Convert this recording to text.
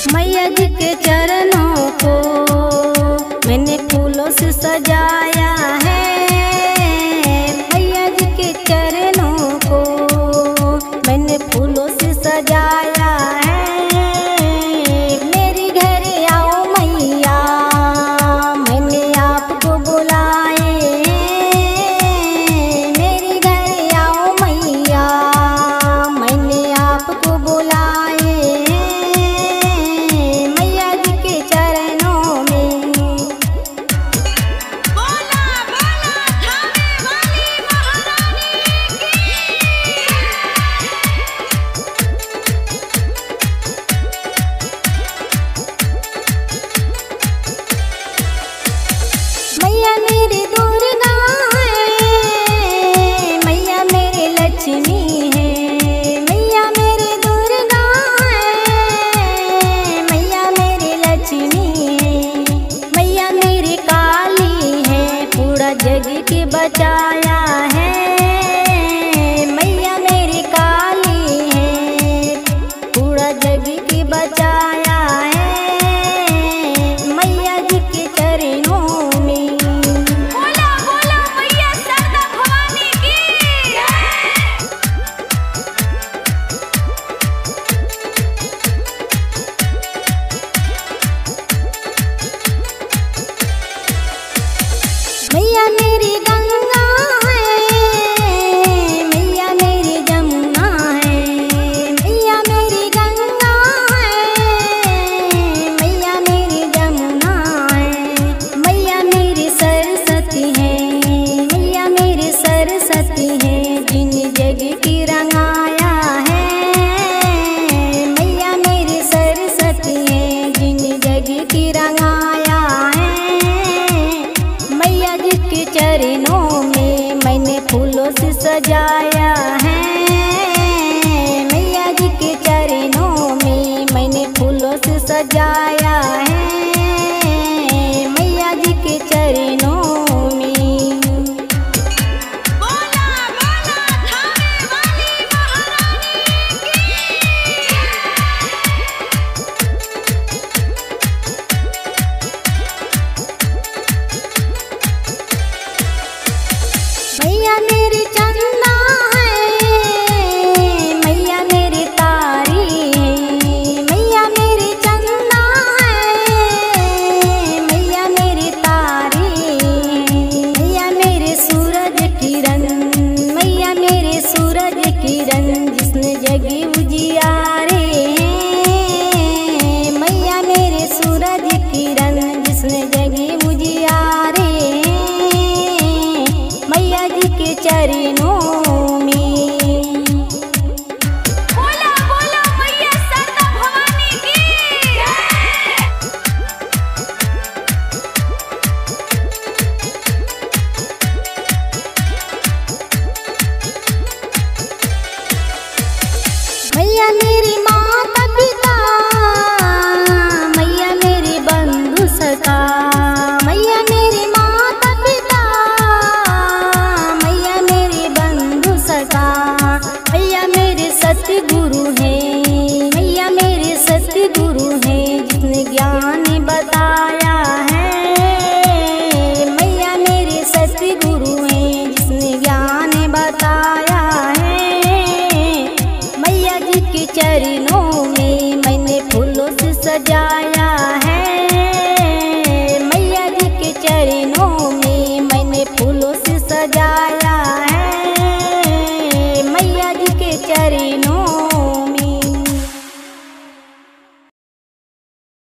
मैया जी के चरणों को मैंने फूलों से सजाया है। मैया जी के चरणों को मैंने फूलों से सजाया है। मेरे घर आओ मैया, मैंने आपको बुलाए। मेरे घर आओ मैया, मैंने आपको बुलाए। मैया जी के चरणों में बोला बोला थाने वाली महारानी की। मैया मेरी दुर्गा है, मैया मेरी लक्ष्मी है। मैया मेरी दुर्गा है, मैया मेरी लक्ष्मी है। मैया मेरी काली है, पूरा जग के बचाया है। मैया मेरी काली है, पूरा जग के बचाया है। मैया जी के चरणों में बोला बोला मैया शारदा भवानी की। मैया मेरी गंगा है, मैया मेरी जमुना है। मैया मेरी गंगा है, मैया मेरी जमुना है। मैया मेरी सरस्वती है, मैया मेरी सरस्वती है, जिन जग की रंगाया है। मैया मेरी सरस्वती है, जिन जग की रंगाया है। मैया जी के चरणों में मैंने फूलों से सजाया है। मैया जी के चरणों में मैंने फूलों से सजाया है। मैया जी के चरणों में बोला बोला थाने वाली महारानी की। मैया मेरी चंदा है, मैया मेरी तारी है। मैया मेरी चंदा है, मैया मेरी तारी है। मैया मेरे सूरज किरण, मैया मेरे सूरज किरण, जिसने जगी उजियारे हैं। मैया मेरे सूरज किरण, जिसने जगी उजियारे हैं। मैया जी के चरणों में बोला बोला मैया शारदा भवानी की। मैया मेरी माता पिता, मैया मेरी बंधु सखा। मैया मेरी माता पिता, मैया मेरी बंधु सखा। मैया मेरे सतगुरु है, मैया मेरे सतगुरु है, जिसने ज्ञान बताया है। मैया मेरे सतगुरु है, जिसने ज्ञान बताया है। मैया जी के चरणों में मैंने फूलों से सजा